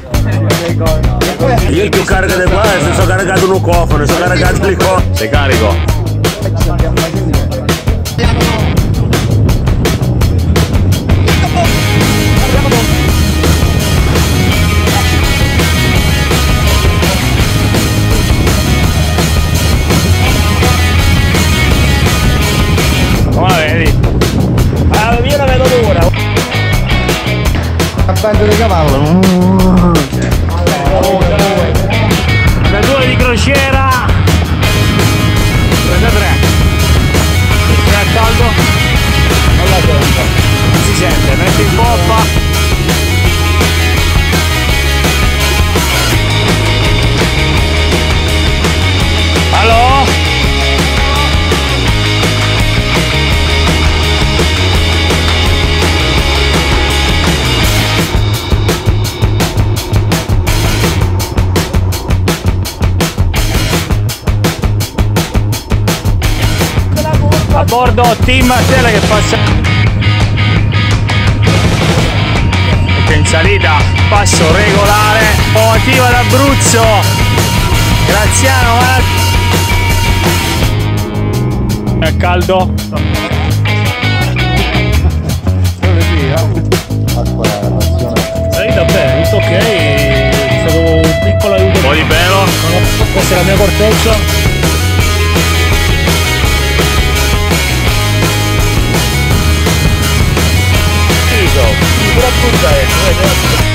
Io più carico di qua, se sono caricato un cofano, sono caricato lì qua. Sei carico? Come la vedi? Io la vedo dura. A banco di cavallo. Una 2 di crociera. 33. Non è caldo? Non la sento. Non si sente, metti in poppa. Allo? A bordo Team Stella che passa in salita, passo regolare, locomotiva d'Abruzzo, Graziano, è caldo? Salita bene, tutto ok, è stato un piccolo aiuto. Un po' di pelo. Questa è la mia corteccia. Però appunto